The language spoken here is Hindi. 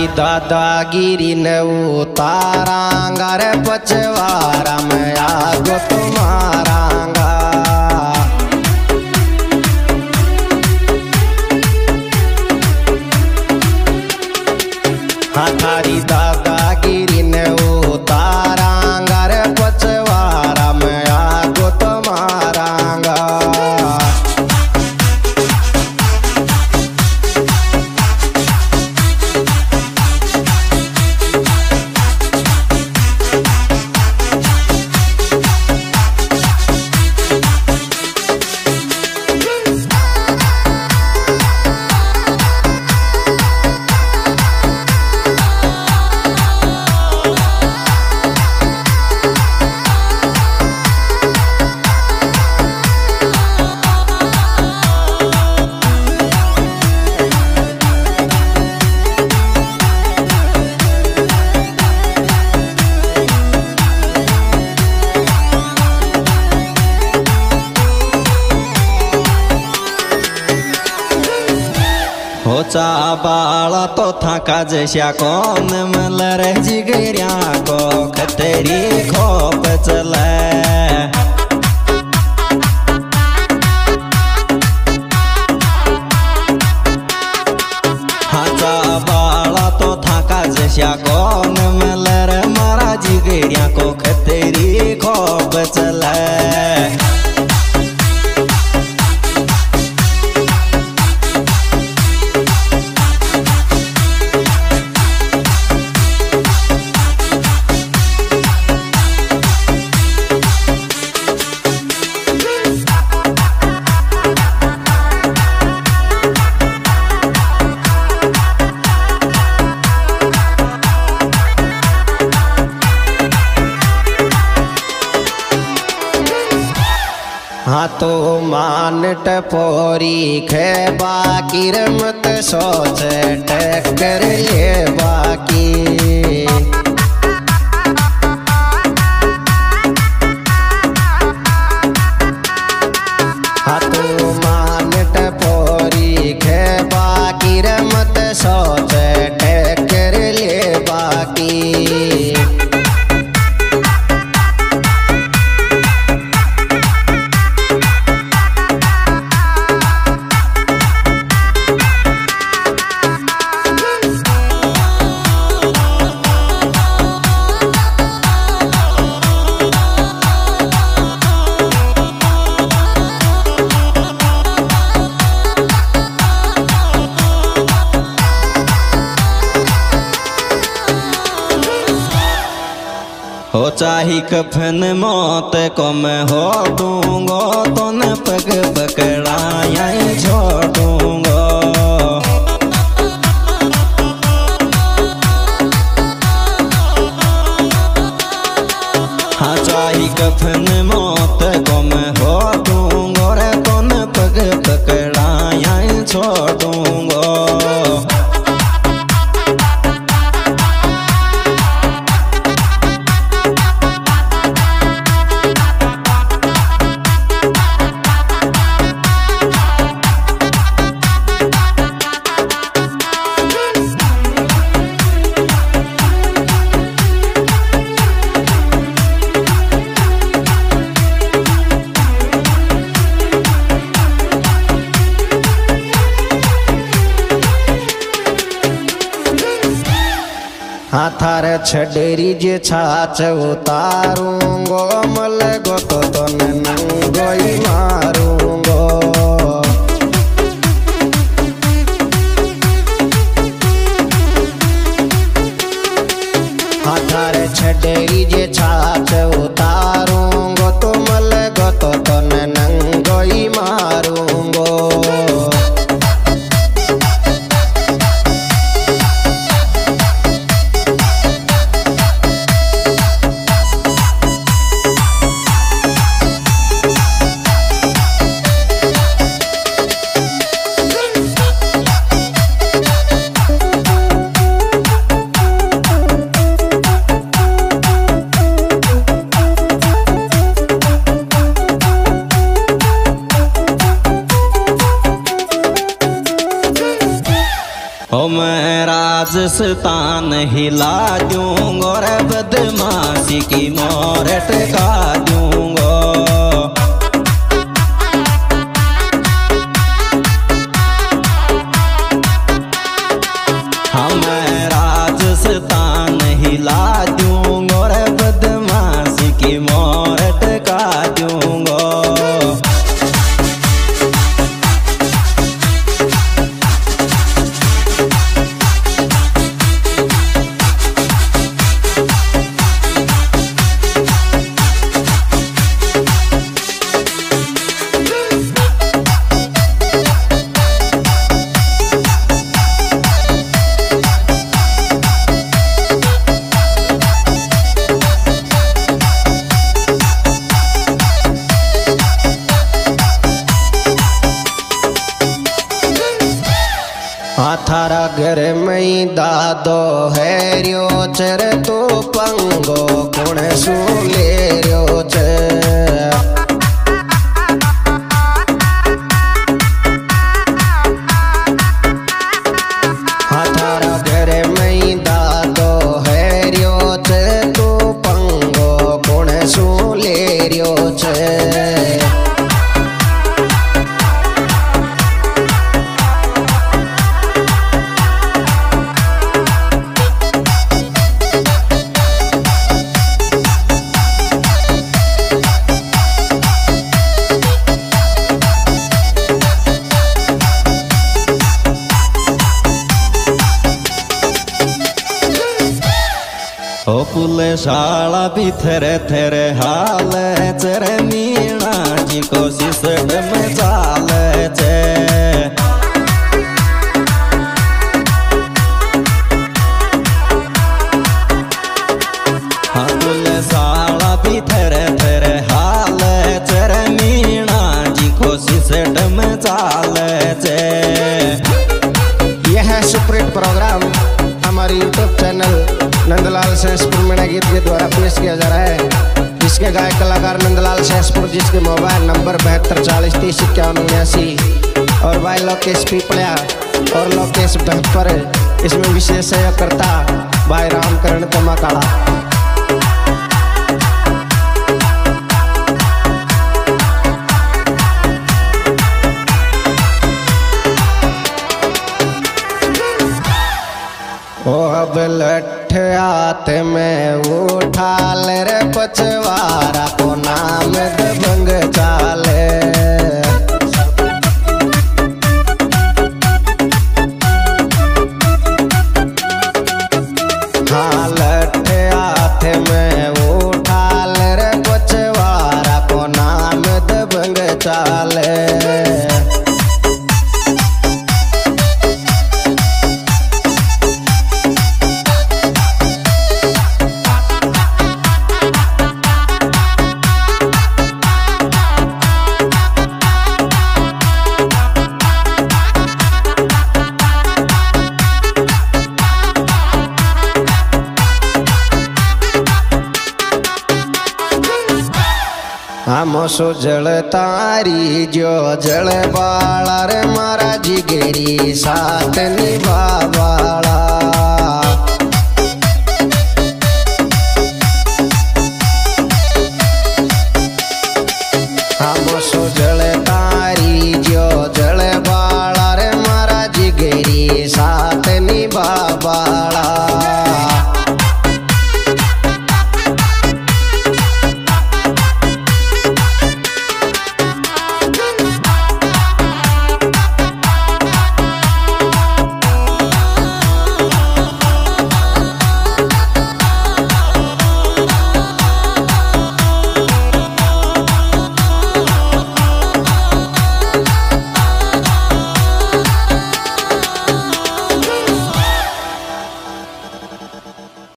दादागिरी न उतारांगा रे पचवारा में आगो तुम्हारांगा। हाँ थारी दादागिरी न उतारांगा रे पचवारा में आगो तुम्हारांगा। होचा बाळा तो थाका जशा कोण मला रे जिगर्या को खतरी खोप चला। हाचा बाळा तो थाका जशा कोण मला रे मारा जिगर्या को खतरी खोप चला। हाँ तो मान टपोरी खे बाकी रमत सोच टक्कर ले बाकी। हाँ तो मान टपोरी खे बाकी रमत सोच टक्कर ले बाकी। हो चाही कफन मौत को मैं होटूंगो तो न पग पकड़ाया छोड़ूंगो। हाँ चाही कफन मौत को मैं होटूंगो रे तो न पग पकड़ाया छोड़ूंगो। हाथार छडेरी जे छाछ उतारूंगो मल गो तो नंगोई मारूंगो। हाथार छडेरी जे छाछ उतारूंगो तो मल गो तो नंगोई मारूंगो। राजस्थान हिला दूंगा रे बदमाशी की मोर टका दूंगा। मैं राजस्थान हिला दूंगा रे बदमाशी की मोर टका दूंगा। थारा घर में दादो है रियो चर तो पंगो कौन सु ले रियो च। थारा घर में दादो है रियो च तो पंगो कौन सु ले रियो च। ओ पुलिसाला भी थेरे थेरे हाल चरे मीणा जी को सिसट में चाल चे। हाँ पुलिसाला भी थेरे थेरे हाल चरे मीणा जी को सिसट में चाल चे। यह है सुपरहिट प्रोग्राम हमारे यूट्यूब चैनल नंदलाल सहसपुर मीणा गीत के द्वारा पेश किया जा रहा है। इसके गायक कलाकार नंदलाल सहसपुर, जिसके मोबाइल नंबर 72 40 30 51 79 और भाई लोकेश पीपलिया और लोकेश बहपर। इसमें विशेष सहयोगकर्ता भाई रामकरण तमाकाड़ा। ओ अब लठ हाथ में उठा ले रे पचवारा को नाम दबंग चाले। हाँ लठ हाथ में उठा ले रे पचवारा को नाम दबंग चाले। हम सो जल तारी जो जल बाला रे मारा जिगेरी साथ निभा बाला।